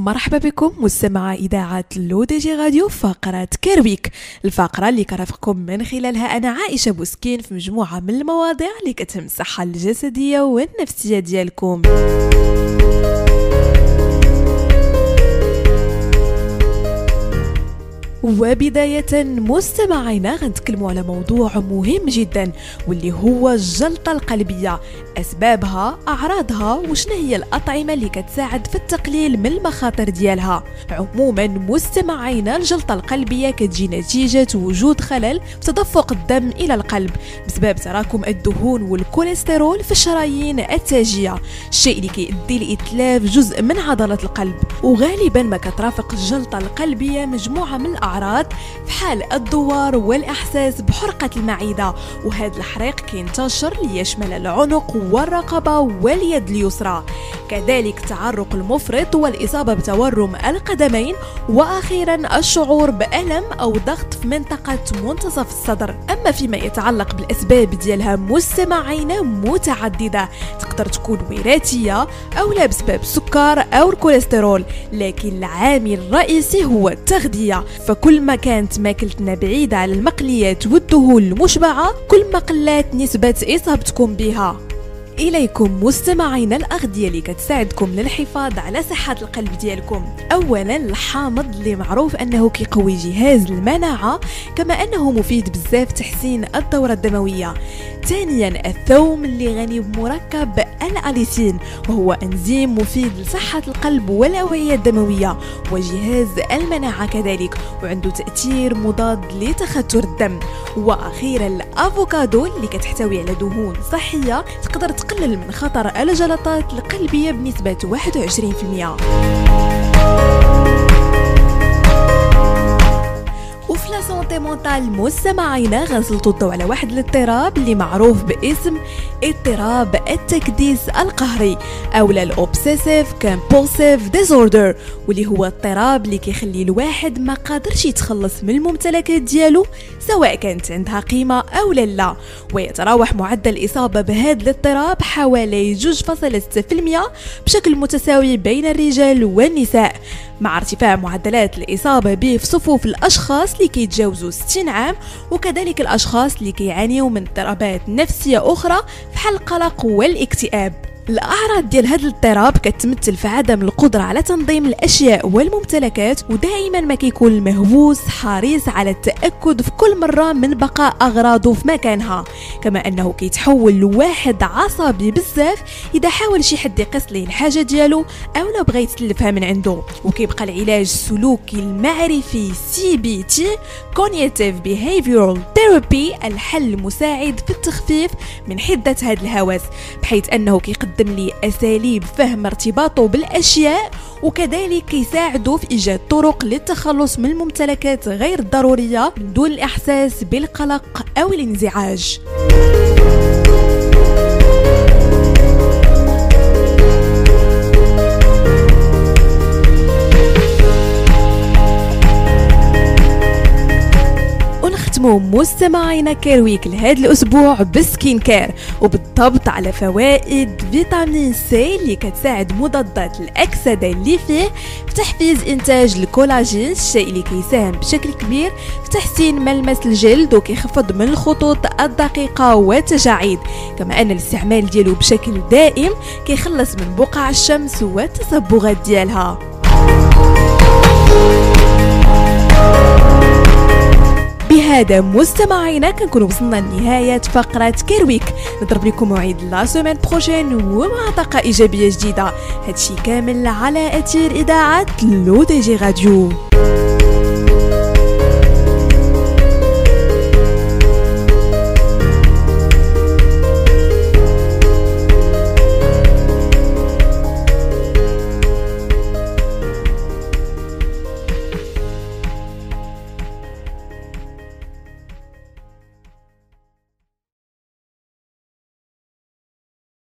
مرحبا بكم مستمع إذاعة لو دي جي راديو فقرة كيرويك، الفقرة اللي كرافقكم من خلالها أنا عائشة بوسكين في مجموعة من المواضيع اللي كتهم الصحة الجسدية والنفسية ديالكم. وبداية مستمعينا غنتكلموا على موضوع مهم جدا واللي هو الجلطة القلبية، أسبابها، أعراضها، وشنو هي الأطعمة اللي كتساعد في التقليل من المخاطر ديالها. عموما مستمعينا الجلطة القلبية كتجي نتيجة وجود خلل في تدفق الدم إلى القلب بسبب تراكم الدهون والكوليسترول في الشرايين التاجية، الشيء اللي كيؤدي لإتلاف جزء من عضلة القلب. وغالبا ما كترافق الجلطة القلبية مجموعة من الأعراض بحال الدوار والإحساس بحرقة المعدة، وهذا الحريق كينتشر ليشمل العنق والرقبة واليد اليسرى، كذلك التعرق المفرط والإصابة بتورم القدمين، وأخيرا الشعور بألم أو ضغط في منطقة منتصف الصدر. أما فيما يتعلق بالأسباب ديالها مستمعين متعددة، تقدر تكون وراثية أو لا بسبب السكر أو الكوليسترول، لكن العامل الرئيسي هو التغذية. فكل ما كانت ماكلتنا بعيدة على المقليات والدهون المشبعة كل ما قلات نسبة إصابتكم بها. إليكم مستمعين الأغذية اللي كتساعدكم للحفاظ على صحة القلب ديالكم. أولا الحامض اللي معروف أنه كيقوي جهاز المناعة، كما أنه مفيد بزاف تحسين الدورة الدموية. ثانيا الثوم اللي غني بمركب الأليسين، وهو أنزيم مفيد لصحة القلب والأوعية الدموية وجهاز المناعة كذلك، وعنده تأثير مضاد لتخثر الدم. وأخيرا الأفوكادو اللي كتحتوي على دهون صحية تقدر تقلل من خطر الجلطات القلبية بنسبة 21%. وفي لا سونتي مونتال مستمعينا غنسلطوا الضوء على واحد الاضطراب اللي معروف باسم اضطراب التكديس القهري او الاوبسيسيف كومبولسيف ديزوردر، واللي هو اضطراب اللي كيخلي الواحد ما قادرش يتخلص من الممتلكات ديالو سواء كانت عندها قيمه او لا. ويتراوح معدل الاصابه بهذا الاضطراب حوالي 2.6% بشكل متساوي بين الرجال والنساء، مع ارتفاع معدلات الإصابة به في صفوف الأشخاص اللي كيتجاوزوا 60 عام، وكذلك الأشخاص اللي كيعانيوا من اضطرابات نفسية أخرى بحال القلق والاكتئاب. الأعراض ديال هذا الاضطراب كتمثل في عدم القدرة على تنظيم الأشياء والممتلكات، ودائما ما كيكون المهووس حريص على التأكد في كل مرة من بقاء أغراضه في مكانها، كما أنه كيتحول لواحد عصبي بزاف إذا حاول شي حد يقص ليه الحاجة ديالو أو لو بغى يتلفها من عنده. وكيبقى العلاج السلوكي المعرفي CBT Cognitive Behavioral Therapy الحل المساعد في التخفيف من حدة هذا الهوس، بحيث أنه كيقدم لي أساليب فهم ارتباطه بالأشياء، وكذلك كيساعده في إيجاد طرق للتخلص من الممتلكات غير الضرورية من دون الإحساس بالقلق أو الانزعاج. مستمعينا كيرويك لهذا الأسبوع بالسكين كير، وبالضبط على فوائد فيتامين سي اللي كتساعد مضادات الأكسدة اللي فيه في تحفيز إنتاج الكولاجين، الشيء اللي كيساهم بشكل كبير في تحسين ملمس الجلد وكيخفض من الخطوط الدقيقة والتجاعيد، كما أن الاستعمال ديالو بشكل دائم كيخلص من بقع الشمس والتصبغات ديالها. بهذا مستمعينا كنكون وصلنا لنهاية فقرة كيرويك، نضرب لكم موعد لا سيمين بروجين ومع طاقة إيجابية جديدة، هادشي كامل على أثير إذاعة لو دي جي راديو.